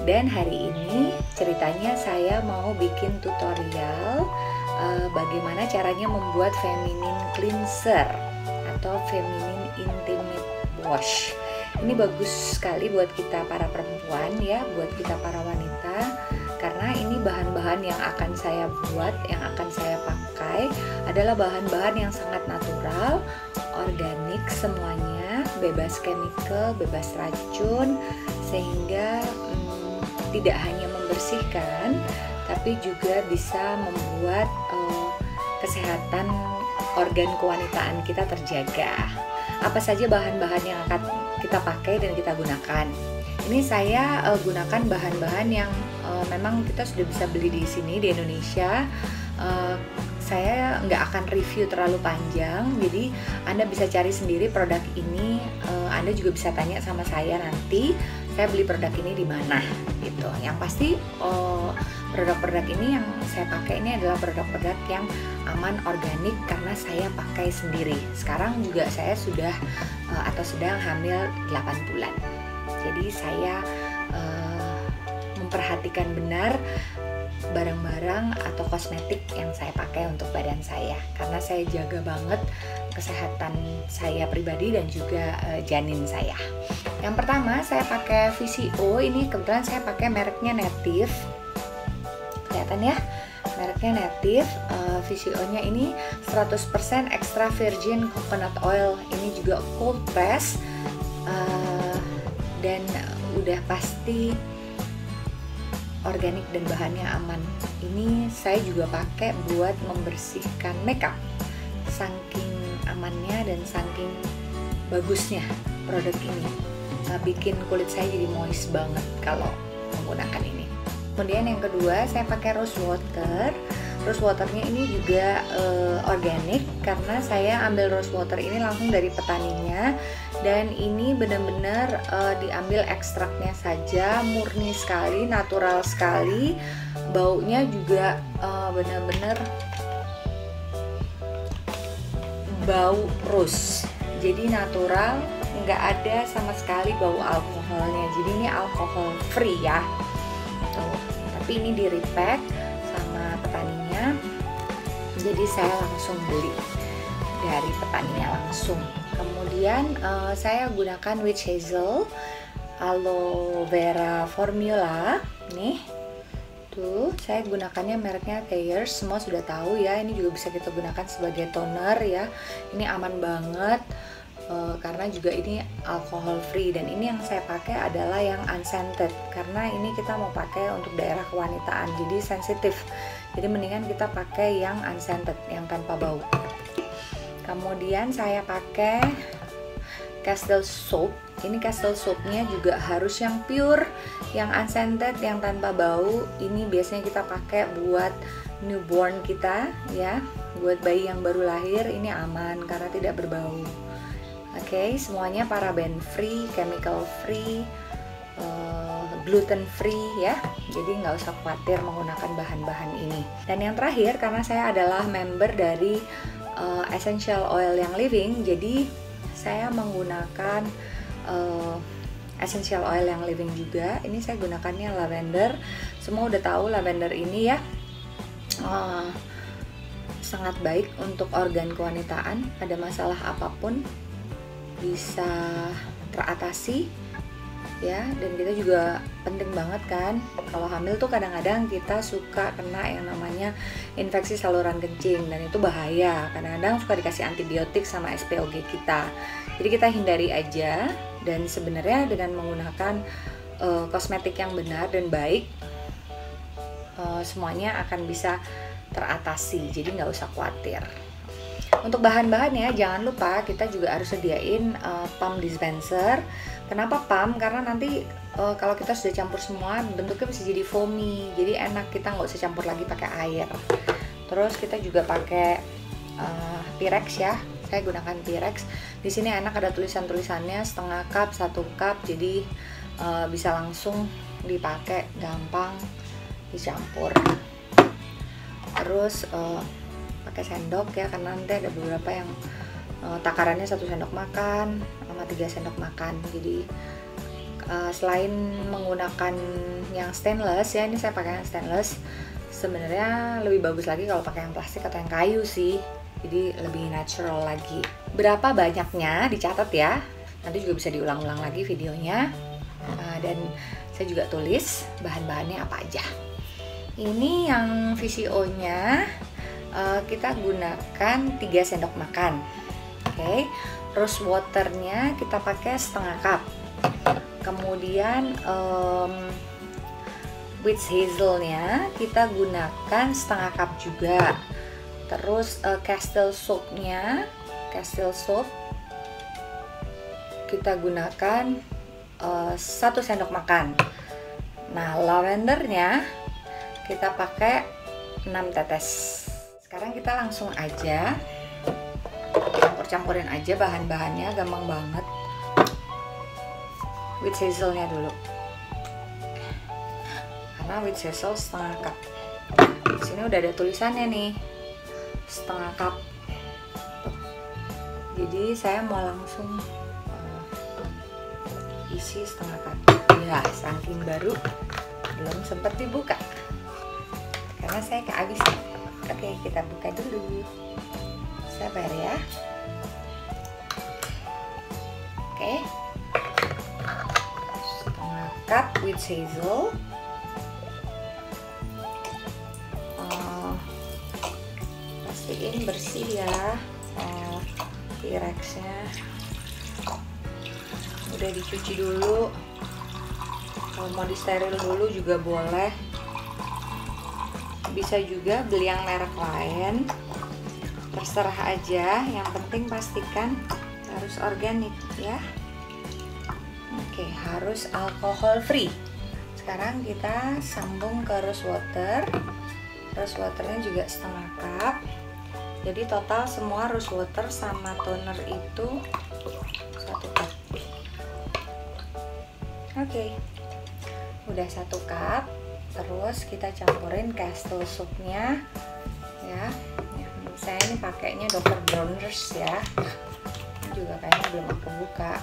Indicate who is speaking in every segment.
Speaker 1: Dan hari ini ceritanya saya mau bikin tutorial bagaimana caranya membuat feminine cleanser atau feminine intimate wash. Ini bagus sekali buat kita para perempuan ya, buat kita para wanita, karena ini bahan-bahan yang akan saya buat, yang akan saya pakai adalah bahan-bahan yang sangat natural, organik semuanya, bebas chemical, bebas racun, sehingga tidak hanya membersihkan tapi juga bisa membuat kesehatan organ kewanitaan kita terjaga. Apa saja bahan-bahan yang akan kita pakai dan kita gunakan? Ini saya gunakan bahan-bahan yang memang kita sudah bisa beli di sini di Indonesia. Saya nggak akan review terlalu panjang, jadi Anda bisa cari sendiri produk ini. Anda juga bisa tanya sama saya nanti, saya beli produk ini di mana gitu. Yang pasti produk-produk ini yang saya pakai ini adalah produk-produk yang aman, organik, karena saya pakai sendiri. Sekarang juga saya sudah atau sedang hamil 8 bulan. Jadi saya memperhatikan benar barang-barang atau kosmetik yang saya pakai untuk badan saya, karena saya jaga banget kesehatan saya pribadi dan juga janin saya. Yang pertama saya pakai VCO, ini kebetulan saya pakai mereknya Native, kelihatan ya, mereknya Native. VCO-nya ini 100% extra virgin coconut oil, ini juga cold press, dan udah pasti organik dan bahannya aman. Ini saya juga pakai buat membersihkan makeup. Saking amannya dan saking bagusnya produk ini, bikin kulit saya jadi moist banget kalau menggunakan ini. Kemudian yang kedua saya pakai rose water. Rose waternya ini juga organik, karena saya ambil rose water ini langsung dari petaninya, dan ini benar-benar diambil ekstraknya saja, murni sekali, natural sekali. Baunya juga benar-benar bau rose, jadi natural, nggak ada sama sekali bau alkoholnya. Jadi ini alkohol free ya. Tuh, tapi ini di repack sama petaninya, jadi saya langsung beli dari petaninya langsung. Kemudian saya gunakan witch hazel aloe vera formula nih. Tuh, saya gunakannya mereknya Thayers, semua sudah tahu ya. Ini juga bisa kita gunakan sebagai toner ya. Ini aman banget karena juga ini alkohol free, dan ini yang saya pakai adalah yang unscented, karena ini kita mau pakai untuk daerah kewanitaan, jadi sensitif. Jadi mendingan kita pakai yang unscented, yang tanpa bau. Kemudian saya pakai Castile soap. Ini Castile soapnya juga harus yang pure, yang unscented, yang tanpa bau. Ini biasanya kita pakai buat newborn kita ya, buat bayi yang baru lahir. Ini aman karena tidak berbau. Oke, semuanya paraben free, chemical free, gluten free ya. Jadi nggak usah khawatir menggunakan bahan-bahan ini. Dan yang terakhir, karena saya adalah member dari essential oil yang living, jadi saya menggunakan essential oil yang living juga. Ini saya gunakannya lavender. Semua udah tahu lavender ini ya, sangat baik untuk organ kewanitaan. Ada masalah apapun bisa teratasi ya. Dan kita juga penting banget kan, kalau hamil tuh kadang-kadang kita suka kena yang namanya infeksi saluran kencing, dan itu bahaya. Kadang-kadang suka dikasih antibiotik sama SPOG kita, jadi kita hindari aja. Dan sebenarnya dengan menggunakan kosmetik yang benar dan baik, semuanya akan bisa teratasi, jadi nggak usah khawatir. Untuk bahan-bahannya jangan lupa kita juga harus sediain pump dispenser. Kenapa pump? Karena nanti kalau kita sudah campur semua bentuknya bisa jadi foamy, jadi enak, kita nggak usah campur lagi pakai air. Terus kita juga pakai Pyrex ya. Saya gunakan Pyrex. Di sini enak, ada tulisan-tulisannya, setengah cup, 1 cup, jadi bisa langsung dipakai, gampang dicampur. Terus pakai sendok ya, karena nanti ada beberapa yang takarannya 1 sendok makan sama 3 sendok makan. Jadi selain menggunakan yang stainless ya. Ini saya pakai yang stainless. Sebenarnya lebih bagus lagi kalau pakai yang plastik atau yang kayu sih, jadi lebih natural lagi. Berapa banyaknya dicatat ya, nanti juga bisa diulang-ulang lagi videonya. Dan saya juga tulis bahan-bahannya apa aja. Ini yang VCO-nya kita gunakan 3 sendok makan. Oke. Rose waternya kita pakai setengah cup. Kemudian witch hazelnya kita gunakan setengah cup juga. Terus Castile soapnya, Castile soap kita gunakan 1 sendok makan. Nah, lavendernya kita pakai 6 tetes. Sekarang kita langsung aja campur-campurin aja bahan-bahannya, gampang banget. Witch hazelnya dulu, karena witch hazel setengah cup. Di sini udah ada tulisannya nih, setengah cup. Jadi saya mau langsung isi setengah cup. Ya, saking baru belum sempat dibuka karena saya kehabisan. Oke, kita buka dulu. Sabar ya. Oke, setengah cup witch hazel. Pastiin bersih ya T-Rex-nya. Udah dicuci dulu. Kalau mau disteril dulu juga boleh. Bisa juga beli yang merek lain, terserah aja. Yang penting pastikan harus organik ya. Oke, harus alkohol free. Sekarang kita sambung ke rose water. Rose waternya juga setengah cup. Jadi total semua rose water sama toner itu 1 cup. Oke, udah 1 cup. Terus kita campurin Castile soapnya ya. Saya ini pakainya Dr. Bronner's ya. Ini juga kayaknya belum aku buka.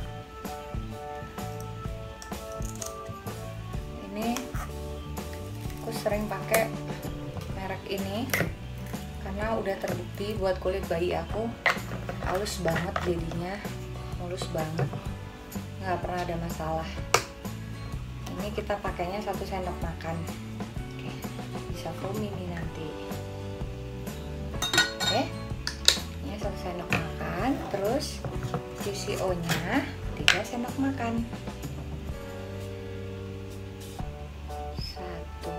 Speaker 1: Ini aku sering pakai merek ini karena udah terbukti buat kulit bayi aku halus banget jadinya, mulus banget, nggak pernah ada masalah. Ini kita pakainya 1 sendok makan. Oke, bisa foamy nih nanti. Oke, ini 1 sendok makan. Terus VCO nya 3 sendok makan. 1,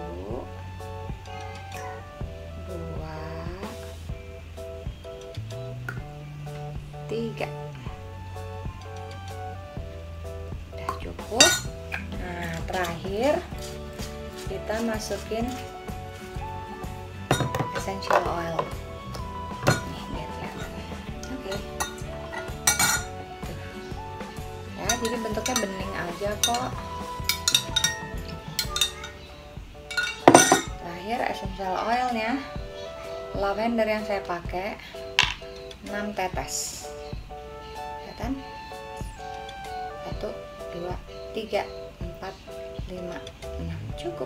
Speaker 1: 2, 3. Udah cukup. Nah, terakhir kita masukin essential oil. Nih, biar kelihatan. Oke. Ya, jadi bentuknya bening aja kok. Terakhir essential oilnya, lavender yang saya pakai 6 tetes. Kelihatan? 1, 2, 3, 4, 5, 6. Cukup.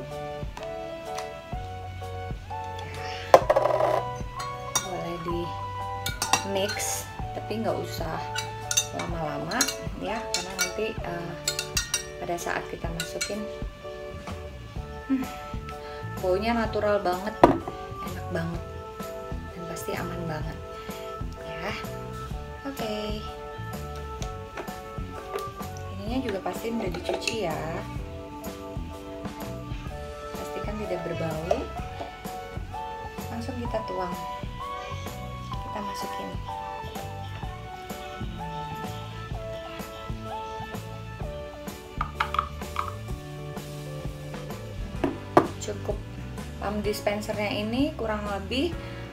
Speaker 1: Boleh di mix, tapi nggak usah lama-lama ya, karena nanti pada saat kita masukin baunya natural banget, enak banget, dan pasti aman banget ya. Oke. Ininya juga pasti udah dicuci ya. Pastikan tidak berbau. Langsung kita tuang. Kita masukin. Cukup. Pump dispensernya ini kurang lebih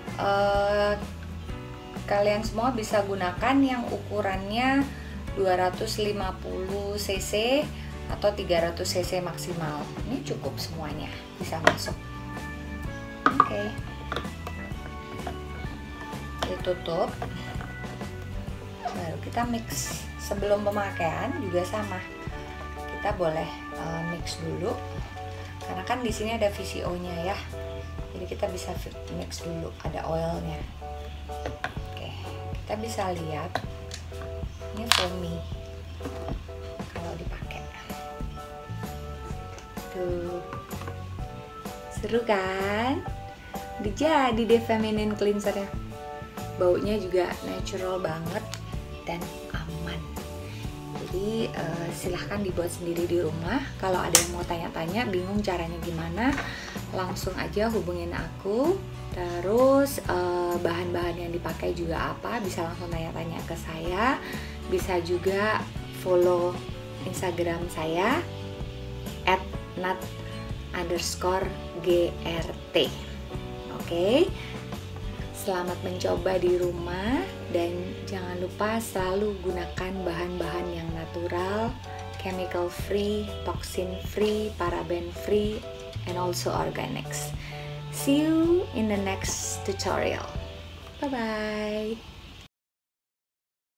Speaker 1: kalian semua bisa gunakan yang ukurannya 250 cc atau 300 cc maksimal. Ini cukup semuanya, bisa masuk. Oke. Ditutup. Baru kita mix. Sebelum pemakaian juga sama. Kita boleh mix dulu Karena kan di sini ada VCO-nya ya. Jadi kita bisa mix dulu, ada oilnya. Oke, kita bisa lihat ini foamy kalau dipakai. Tuh, seru kan? Udah jadi deh feminine cleanser ya. Baunya juga natural banget dan aman. Jadi silahkan dibuat sendiri di rumah. Kalau ada yang mau tanya-tanya, bingung caranya gimana, langsung aja hubungin aku. Terus bahan-bahan yang dipakai juga apa, bisa langsung tanya-tanya ke saya. Bisa juga follow Instagram saya @nat_grt. Oke. Selamat mencoba di rumah, dan jangan lupa selalu gunakan bahan-bahan yang natural, chemical free, toxin free, paraben free, and also organics. See you in the next tutorial. Bye bye.